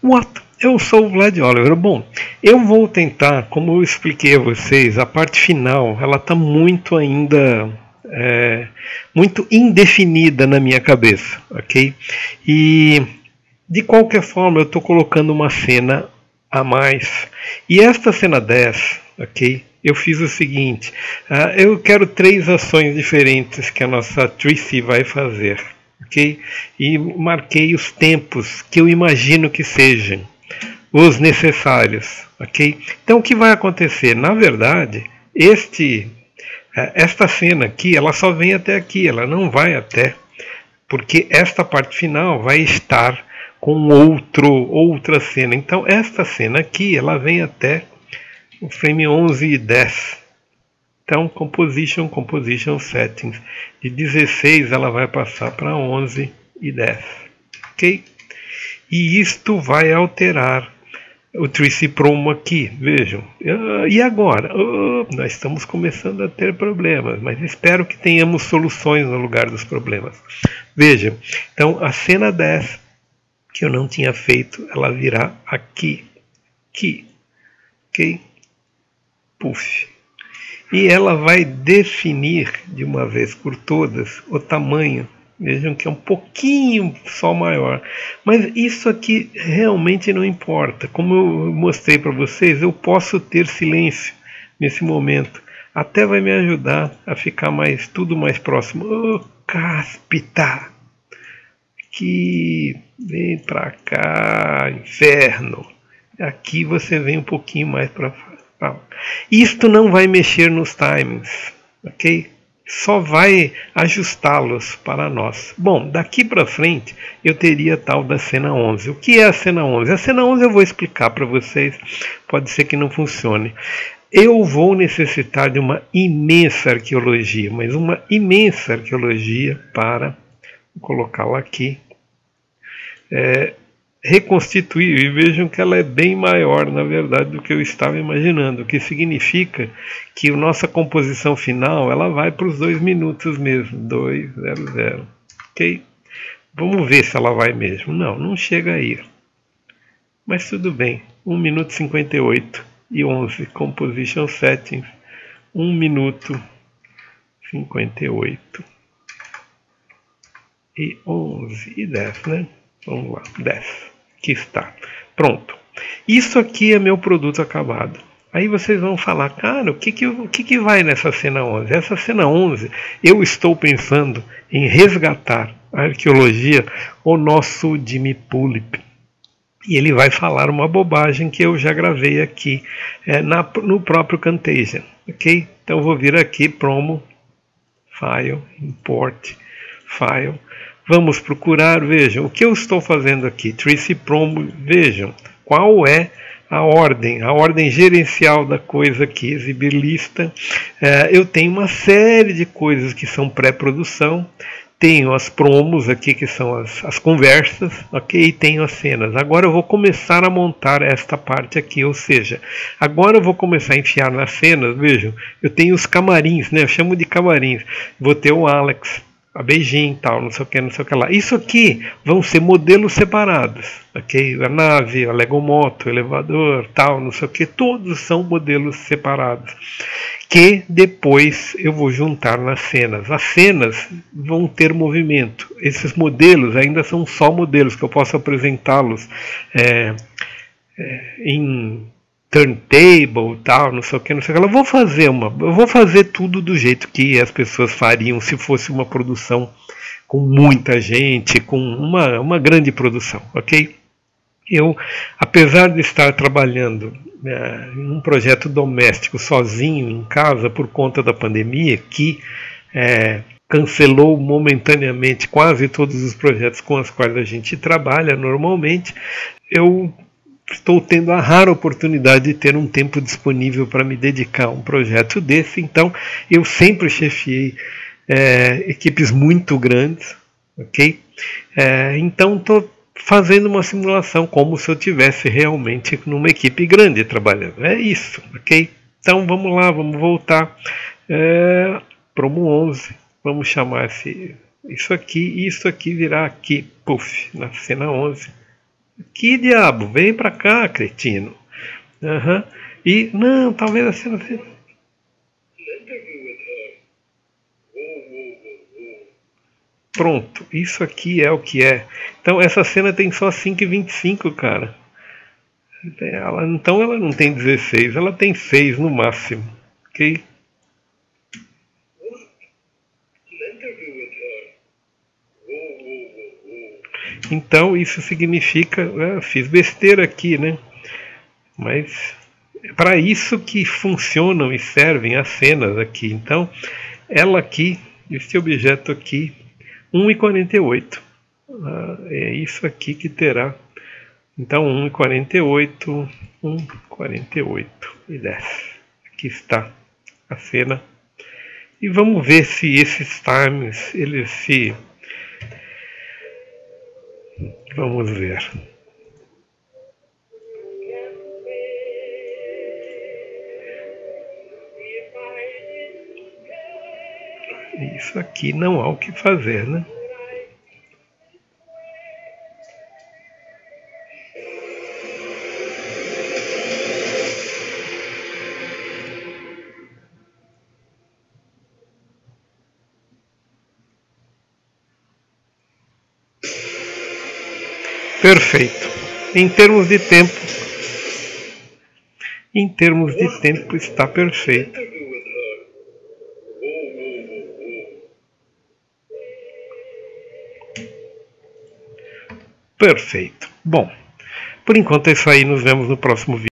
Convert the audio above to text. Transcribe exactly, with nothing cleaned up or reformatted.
What? Eu sou o Vlad Oliver. Bom, eu vou tentar, como eu expliquei a vocês, a parte final, ela está muito ainda, é, muito indefinida na minha cabeça, ok? E, de qualquer forma, eu estou colocando uma cena a mais. E esta cena dez, ok? Eu fiz o seguinte, uh, eu quero três ações diferentes que a nossa Tracy vai fazer, ok? E marquei os tempos que eu imagino que sejam os necessários, ok? Então o que vai acontecer? Na verdade, este, esta cena aqui, ela só vem até aqui, ela não vai até, porque esta parte final vai estar com outro, outra cena. Então esta cena aqui, ela vem até o frame onze e dez. Então Composition, Composition Settings. De dezesseis ela vai passar para onze e dez, ok? E isto vai alterar o Tracy Promo aqui, vejam. E agora? Oh, nós estamos começando a ter problemas, mas espero que tenhamos soluções no lugar dos problemas. Vejam, então a cena dez, que eu não tinha feito, ela virá aqui, aqui, ok? Puff. E ela vai definir de uma vez por todas o tamanho. Vejam que é um pouquinho só maior. Mas isso aqui realmente não importa. Como eu mostrei para vocês, eu posso ter silêncio nesse momento. Até vai me ajudar a ficar mais, tudo mais próximo. Ô, oh, cáspita! Aqui, vem para cá, inferno. Aqui você vem um pouquinho mais para cá. Isto não vai mexer nos timings, ok? Só vai ajustá-los para nós. Bom, daqui para frente eu teria a tal da cena onze. O que é a cena onze? A cena onze eu vou explicar para vocês, pode ser que não funcione. Eu vou necessitar de uma imensa arqueologia, mas uma imensa arqueologia para, vou colocá-la aqui, é, reconstituir, e vejam que ela é bem maior, na verdade, do que eu estava imaginando, o que significa que a nossa composição final ela vai para os dois minutos mesmo, dois, zero, zero, ok? Vamos ver se ela vai mesmo. Não, não chega aí, mas tudo bem, um minuto e cinquenta e oito e onze, Composition Settings, um minuto e cinquenta e oito e onze e dez, né? Vamos lá, dez. Aqui está. Pronto. Isso aqui é meu produto acabado. Aí vocês vão falar, cara, o que que, o que que vai nessa cena onze? Essa cena onze, eu estou pensando em resgatar a arqueologia o nosso Jimmy Pulip. E ele vai falar uma bobagem que eu já gravei aqui é, na, no próprio Camtasia. Ok? Então eu vou vir aqui, Promo, File, Import, File. Vamos procurar, vejam, o que eu estou fazendo aqui, Tracy Promo, vejam, qual é a ordem, a ordem gerencial da coisa aqui, exibir lista. É, eu tenho uma série de coisas que são pré-produção, tenho as promos aqui, que são as, as conversas, ok? E tenho as cenas. Agora eu vou começar a montar esta parte aqui, ou seja, agora eu vou começar a enfiar nas cenas, vejam, eu tenho os camarins, né? Eu chamo de camarins, vou ter o Alex, a Beijing, tal, não sei o que, não sei o que lá. Isso aqui vão ser modelos separados, ok? A nave, a Lego Moto, o elevador, tal, não sei o que, todos são modelos separados, que depois eu vou juntar nas cenas. As cenas vão ter movimento. Esses modelos ainda são só modelos, que eu posso apresentá-los é, é, em turntable, tal, não sei o que, não sei o que. Eu vou fazer uma, eu vou fazer tudo do jeito que as pessoas fariam se fosse uma produção com muita gente, com uma, uma grande produção, ok? Eu, apesar de estar trabalhando é, em um projeto doméstico sozinho em casa por conta da pandemia, que é, cancelou momentaneamente quase todos os projetos com os quais a gente trabalha normalmente, eu estou tendo a rara oportunidade de ter um tempo disponível para me dedicar a um projeto desse. Então eu sempre chefiei é, equipes muito grandes, ok? É, então estou fazendo uma simulação como se eu tivesse realmente numa equipe grande trabalhando. É isso, ok? Então vamos lá, vamos voltar. É, Promo onze, vamos chamar esse, isso aqui, e isso aqui virá aqui, puff, na cena onze. Que diabo? Vem pra cá, cretino. Uhum. E, não, talvez a cena... Pronto, isso aqui é o que é. Então essa cena tem só cinco e vinte e cinco, cara. Ela, então ela não tem dezesseis, ela tem seis no máximo. Ok? Então isso significa, né, fiz besteira aqui, né? Mas é para isso que funcionam e servem as cenas aqui. Então ela aqui, esse objeto aqui, um e quarenta e oito. Ah, é isso aqui que terá. Então um e quarenta e oito, um e quarenta e oito e dez. Aqui está a cena. E vamos ver se esses times eles se... Vamos ver. Isso aqui não há o que fazer, né? Perfeito. Em termos de tempo, em termos de tempo está perfeito. Perfeito. Bom, por enquanto é isso aí. Nos vemos no próximo vídeo.